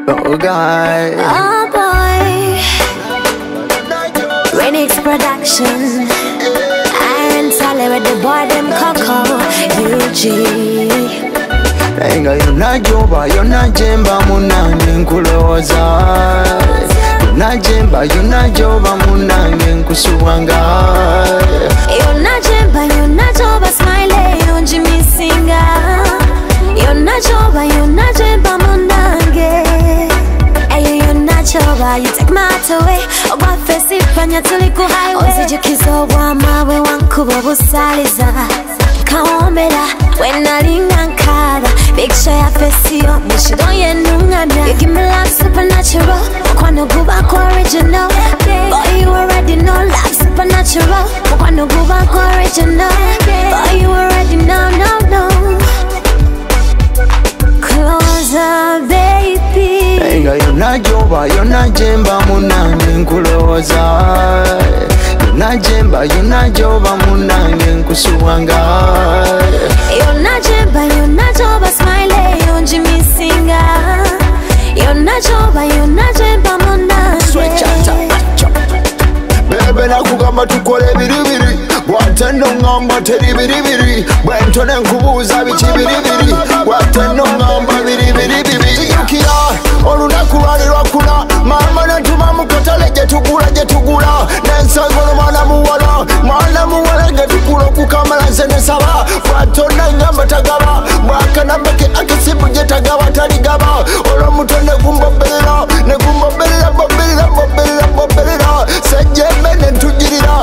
Oh guy. Oh boy. Remix production. Irene Ntale with the boy them Coco. UG. Enga Yonna Gyemba munange nkulowoza. Yonna Gyemba munange nkusuwanga. Yonna Gyemba smile onji misinga. Yonna Gyemba munange. Ayo Yonna Gyemba, you take my heart away. Oba fesi panya tuli ku highway. Onzijukiza obwamawe wankuba busaliza. Kaombera wenalinga nkaba. Big show ya fesi yo mishido yenungana. You give me love supernatural. Okwano guba ko original. Boy you already know love supernatural. Okwano guba ko original. Boy you already know, no. Closer baby. Enga Yonna Gyemba munange nkulowoza. Yonna Gyemba munange nkusuwanga. Yonna Gyemba smile onji misinga. Yonna Gyemba munange. Bebe nakugamba tukole biribiri. Bwatendo ngamba teri biribiri. Bwentone nkubuuza biki biribiri. Bwatendo ngamba biribiri. Tijukira olunaku lwali lwakula. Mama natuma mu katale gye tugula. Nensangolo mwana muwala gye tukula okukamala nze nesaba. Bwatonna ngamba tagaba. Bwakanabeke akisimu gye tagaba taligaba. Olw'omutonde gumbobberera. Ne gumbobberera bobberera. Sejjembe nentujirira.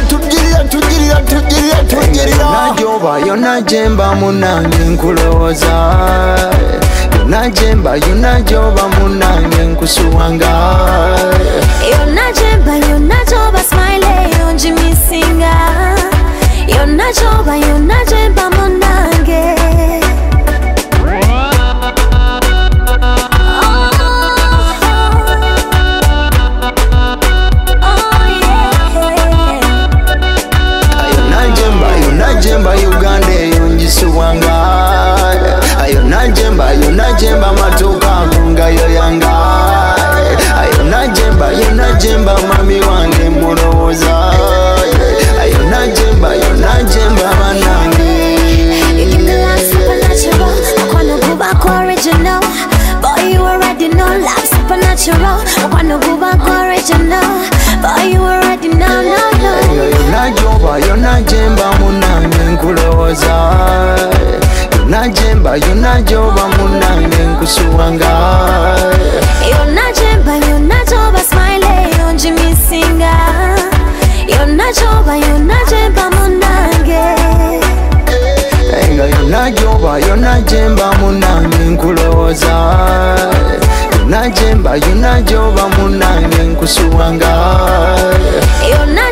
Yonna Gyemba munange nkulowoza. Yonna Gyemba munange nkusuwanga. Yonna Gyemba smile onji misinga. Yonna Gyemba munange. Gyemba Uganda yonjisuwanga. Yonna Gyemba matuka kungayo yanga. Yonna Gyemba mami wange mulowoza. Yonna Gyemba manange. You give me love supernatural. Okwano guba ko original. Boy you already know love supernatural. Okwano guba ko original. Boy you already know, Yonna Gyemba munange nkulowoza. Yonna Gyemba munange nkusuwanga. Yonna Gyemba smile onji misinga. Yonna Gyemba munange. Enga Yonna Gyemba munange nkulowoza. Yonna Gyemba munange nkusuwanga. Yonna